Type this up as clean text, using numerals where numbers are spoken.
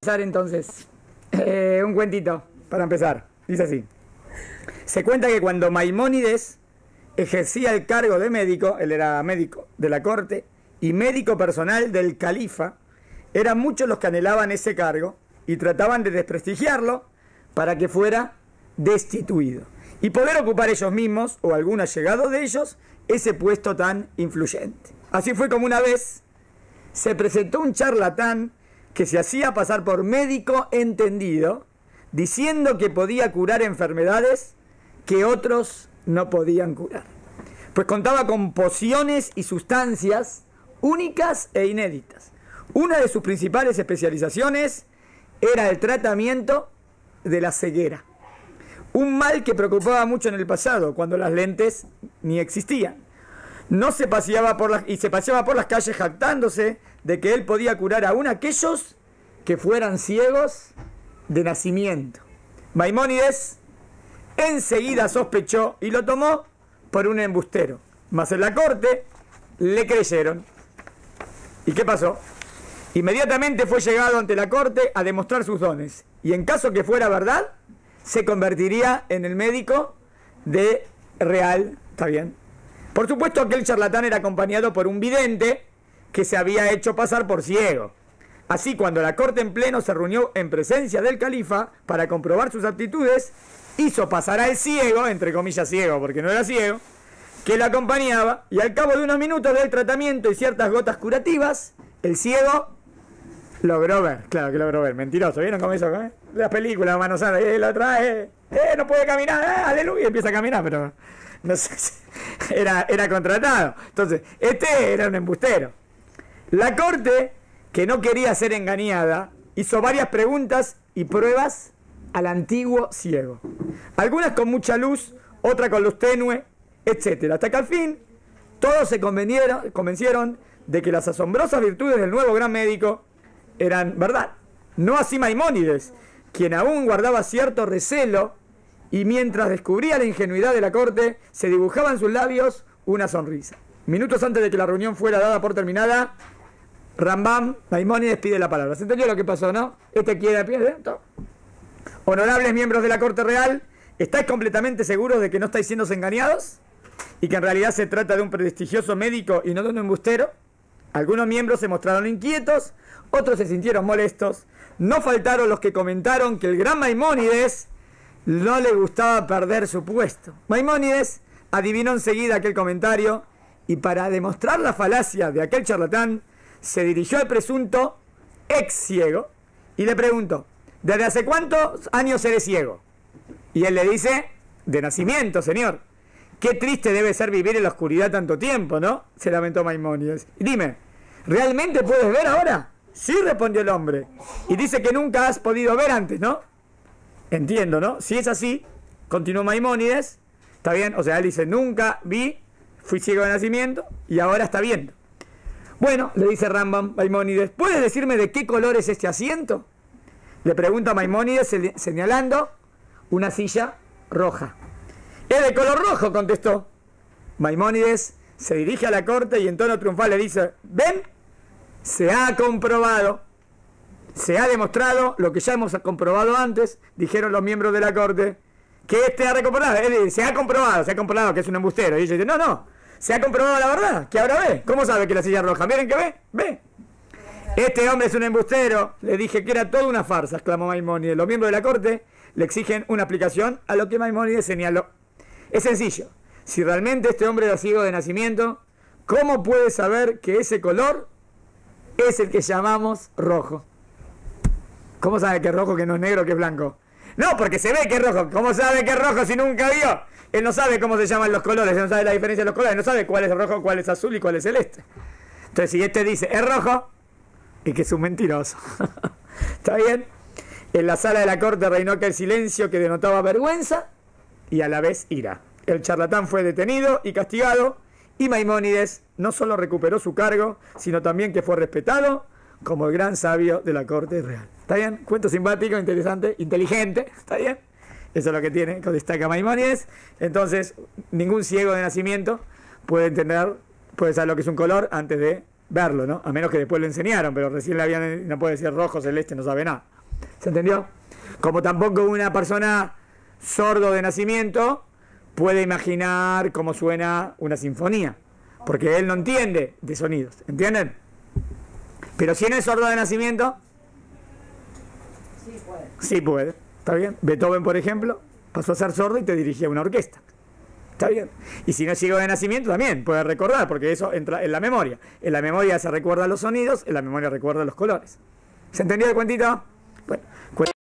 Empezar entonces, un cuentito para empezar. Dice así. Se cuenta que cuando Maimónides ejercía el cargo de médico, él era médico de la corte y médico personal del califa, eran muchos los que anhelaban ese cargo y trataban de desprestigiarlo para que fuera destituido y poder ocupar ellos mismos o algún allegado de ellos ese puesto tan influyente. Así fue como una vez se presentó un charlatán que se hacía pasar por médico entendido, diciendo que podía curar enfermedades que otros no podían curar. Pues contaba con pociones y sustancias únicas e inéditas. Una de sus principales especializaciones era el tratamiento de la ceguera. Un mal que preocupaba mucho en el pasado, cuando las lentes ni existían. Se paseaba por las calles jactándose de que él podía curar aún aquellos que fueran ciegos de nacimiento. Maimónides enseguida sospechó y lo tomó por un embustero. Mas en la corte le creyeron. ¿Y qué pasó? Inmediatamente fue llegado ante la corte a demostrar sus dones. Y en caso que fuera verdad, se convertiría en el médico de real. ¿Está bien? Por supuesto, aquel charlatán era acompañado por un vidente que se había hecho pasar por ciego. Así, cuando la corte en pleno se reunió en presencia del califa para comprobar sus aptitudes, hizo pasar al ciego, entre comillas ciego porque no era ciego, que lo acompañaba, y al cabo de unos minutos del tratamiento y ciertas gotas curativas, el ciego logró ver. Claro que logró ver, mentiroso. ¿Vieron cómo eso? Las películas, Mano Santa, lo trae, no puede caminar, aleluya, empieza a caminar, pero no sé, era contratado. Entonces, este era un embustero. La corte, que no quería ser engañada, hizo varias preguntas y pruebas al antiguo ciego. Algunas con mucha luz, otras con luz tenue, etc. Hasta que al fin todos se convencieron de que las asombrosas virtudes del nuevo gran médico eran verdad. No así Maimónides, quien aún guardaba cierto recelo, y mientras descubría la ingenuidad de la corte, se dibujaba en sus labios una sonrisa. Minutos antes de que la reunión fuera dada por terminada, Rambam, Maimónides pide la palabra. ¿Se entendió lo que pasó, no? Quiere pie. Honorables miembros de la corte real, ¿estáis completamente seguros de que no estáis siendo engañados? ¿Y que en realidad se trata de un prestigioso médico y no de un embustero? Algunos miembros se mostraron inquietos, otros se sintieron molestos. No faltaron los que comentaron que el gran Maimónides no le gustaba perder su puesto. Maimónides adivinó enseguida aquel comentario y, para demostrar la falacia de aquel charlatán, se dirigió al presunto ex ciego y le preguntó: ¿desde hace cuántos años eres ciego? Y él le dice: de nacimiento, señor. Qué triste debe ser vivir en la oscuridad tanto tiempo, ¿no? Se lamentó Maimónides. Y dime, ¿realmente puedes ver ahora? Sí, respondió el hombre. Y dice que nunca has podido ver antes, ¿no? Entiendo, ¿no? Si es así, continuó Maimónides, está bien, o sea, él dice: nunca vi, fui ciego de nacimiento y ahora está viendo. Bueno, le dice Rambam, Maimónides, ¿puedes decirme de qué color es este asiento? Le pregunta Maimónides señalando una silla roja. Es de color rojo, contestó. Maimónides se dirige a la corte y en tono triunfal le dice: ven, se ha comprobado, se ha demostrado lo que ya hemos comprobado antes, dijeron los miembros de la corte, que este ha recomprobado. Él dice: se ha comprobado que es un embustero. Y ellos dicen: no, se ha comprobado la verdad, que ahora ve. ¿Cómo sabe que la silla es roja? Miren que ve. Este hombre es un embustero. Le dije que era toda una farsa, exclamó Maimónides. Los miembros de la corte le exigen una explicación a lo que Maimónides señaló. Es sencillo. Si realmente este hombre era ciego de nacimiento, ¿cómo puede saber que ese color es el que llamamos rojo? ¿Cómo sabe que es rojo, que no es negro, que es blanco? No, porque se ve que es rojo. ¿Cómo sabe que es rojo si nunca vio? Él no sabe cómo se llaman los colores, él no sabe la diferencia de los colores, no sabe cuál es rojo, cuál es azul y cuál es celeste. Entonces, si este dice es rojo, y que es un mentiroso. ¿Está bien? En la sala de la corte reinó aquel silencio que denotaba vergüenza y a la vez ira. El charlatán fue detenido y castigado, y Maimónides no solo recuperó su cargo, sino también que fue respetado como el gran sabio de la corte real. ¿Está bien? Cuento simpático, interesante, inteligente. ¿Está bien? Eso es lo que tiene, que destaca Maimónides. Entonces, ningún ciego de nacimiento puede saber lo que es un color antes de verlo, ¿no? A menos que después lo enseñaron, pero recién no puede decir rojo, celeste, no sabe nada. ¿Se entendió? Como tampoco una persona sordo de nacimiento puede imaginar cómo suena una sinfonía, porque él no entiende de sonidos, ¿entienden? Pero si no es sordo de nacimiento, sí puede, ¿está bien? Beethoven, por ejemplo, pasó a ser sordo y te dirigía una orquesta, ¿está bien? Y si no es ciego de nacimiento también puede recordar, porque eso entra en la memoria. En la memoria se recuerdan los sonidos, en la memoria recuerda los colores. ¿Se entendió el cuentito? Bueno,